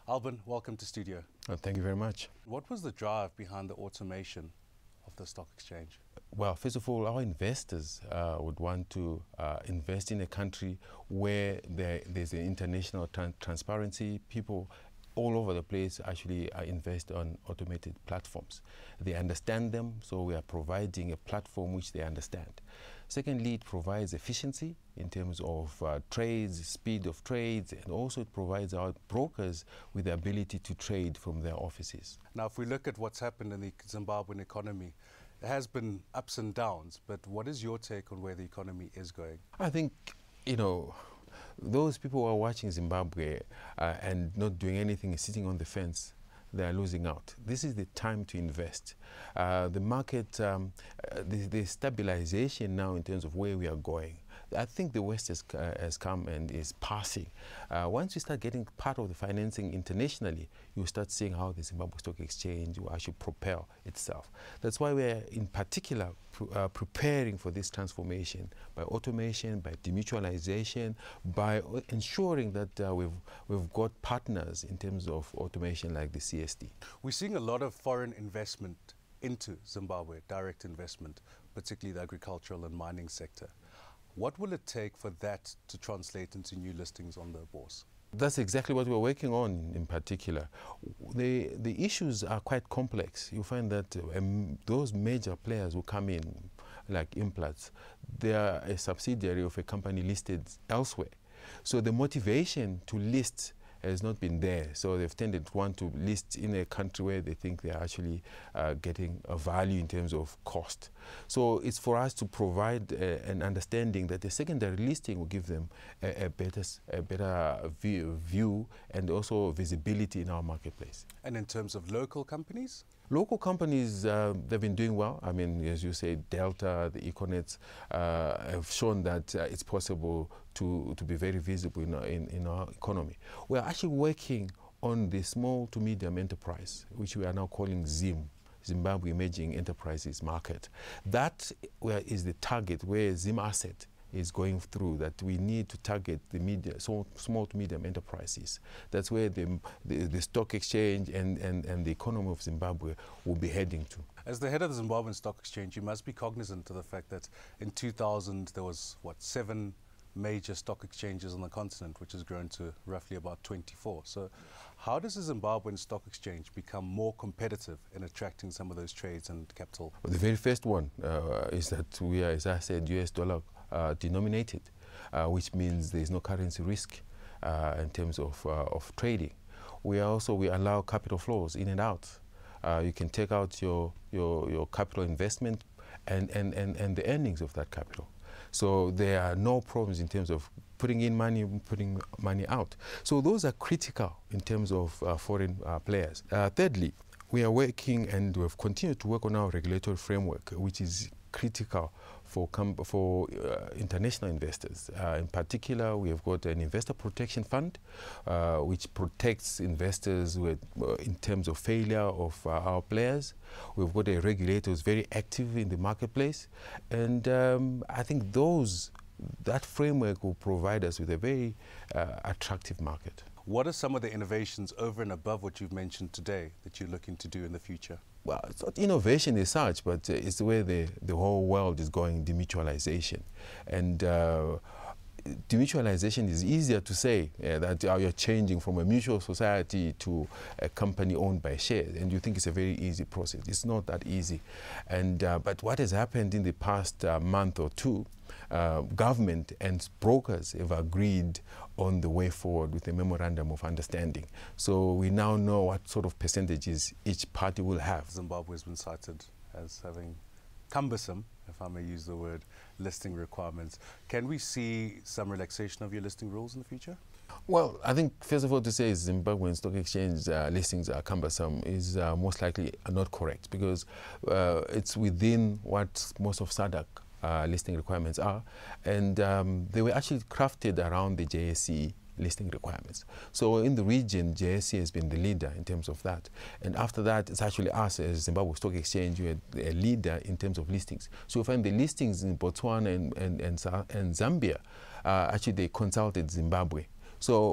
Alban, welcome to studio. Thank you very much. What was the drive behind the automation of the stock exchange? Well, first of all, our investors would want to invest in a country where there's an international transparency. People all over the place actually invest on automated platforms. They understand them, so we are providing a platform which they understand. Secondly, it provides efficiency in terms of trades, speed of trades, and also it provides our brokers with the ability to trade from their offices. Now, if we look at what's happened in the Zimbabwean economy, there has been ups and downs, but what is your take on where the economy is going? I think, those people who are watching Zimbabwe and not doing anything, sitting on the fence, they are losing out. This is the time to invest. The market, the stabilization now in terms of where we are going, I think the West has come and is passing. Once you start getting part of the financing internationally, you start seeing how the Zimbabwe Stock Exchange will actually propel itself. That's why we're in particular preparing for this transformation by automation, by demutualization, by ensuring that we've got partners in terms of automation like the CSD. We're seeing a lot of foreign investment into Zimbabwe, direct investment, particularly the agricultural and mining sector. What will it take for that to translate into new listings on the bourse? That's exactly what we're working on in particular. The issues are quite complex. You find that those major players who come in, like Implats, they are a subsidiary of a company listed elsewhere. So the motivation to list has not been there. So they've tended to want to list in a country where they think they're actually getting a value in terms of cost. So it's for us to provide an understanding that the secondary listing will give them a better view and also visibility in our marketplace. And in terms of local companies? Local companies, they've been doing well. I mean, as you say, Delta, the Econets have shown that it's possible to be very visible in our economy. We are actually working on the small to medium enterprise, which we are now calling ZIM, Zimbabwe Emerging Enterprises Market. That is the target where ZIM Asset is going through, that we need to target the small to medium enterprises. That's where the stock exchange and the economy of Zimbabwe will be heading to. As the head of the Zimbabwean Stock Exchange, you must be cognizant of the fact that in 2000 there was, 7 major stock exchanges on the continent, which has grown to roughly about 24. So how does the Zimbabwean Stock Exchange become more competitive in attracting some of those trades and capital? Well, the very first one is that we are, as I said, US dollar denominated, which means there is no currency risk in terms of trading. We allow capital flows in and out. You can take out your capital investment and the earnings of that capital. So there are no problems in terms of putting in money, putting money out. So those are critical in terms of foreign players. Thirdly, we are working and we've continued to work on our regulatory framework, which is critical for international investors. In particular, we have got an investor protection fund, which protects investors in terms of failure of our players. We've got a regulator who's very active in the marketplace, and I think that framework will provide us with a very attractive market. What are some of the innovations over and above what you've mentioned today that you're looking to do in the future? Well, it's not innovation as such, but it's the way the whole world is going, demutualization. And demutualization is easier to say that you're changing from a mutual society to a company owned by shares, and you think it's a very easy process. It's not that easy. And but what has happened in the past month or two, government and brokers have agreed on the way forward with a memorandum of understanding. So we now know what sort of percentages each party will have. Zimbabwe has been cited as having cumbersome, if I may use the word, listing requirements. Can we see some relaxation of your listing rules in the future? Well, I think first of all to say Zimbabwean Stock Exchange listings are cumbersome is most likely not correct, because it's within what most of SADC listing requirements are, and they were actually crafted around the JSE listing requirements. So in the region, JSE has been the leader in terms of that. And after that, it's actually us as Zimbabwe Stock Exchange, we are a leader in terms of listings. So you find the listings in Botswana and Zambia, actually they consulted Zimbabwe. So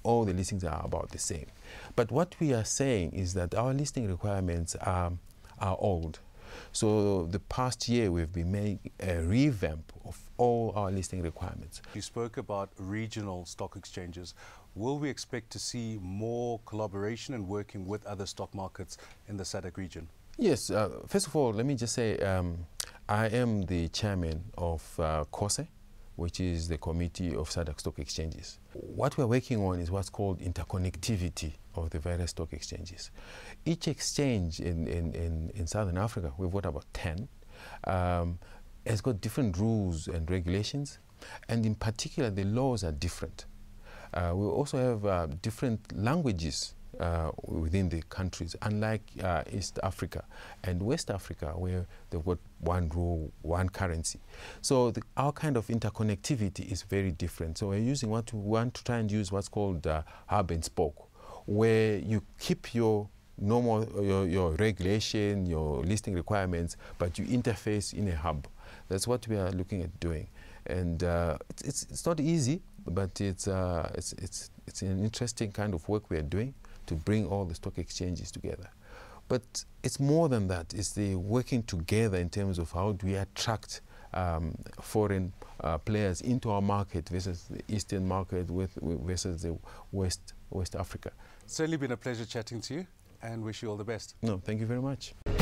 all the listings are about the same. But what we are saying is that our listing requirements are old. So the past year we've been making a revamp of all our listing requirements. You spoke about regional stock exchanges. Will we expect to see more collaboration and working with other stock markets in the SADC region? Yes, first of all, let me just say I am the chairman of COSE, which is the Committee of SADC Stock Exchanges. What we're working on is what's called interconnectivity of the various stock exchanges. Each exchange in Southern Africa, we've got about 10, has got different rules and regulations, and in particular the laws are different. We also have different languages within the countries, unlike East Africa and West Africa, where they've got one rule, one currency. So our kind of interconnectivity is very different. So we're using what we want to try and use what's called hub and spoke, where you keep your normal, your regulation, your listing requirements, but you interface in a hub. That's what we are looking at doing. And it's not easy, but it's an interesting kind of work we are doing to bring all the stock exchanges together. But it's more than that. It's the working together in terms of how do we attract foreign players into our market versus the Eastern market versus the West Africa. It's certainly been a pleasure chatting to you, and wish you all the best. No, thank you very much.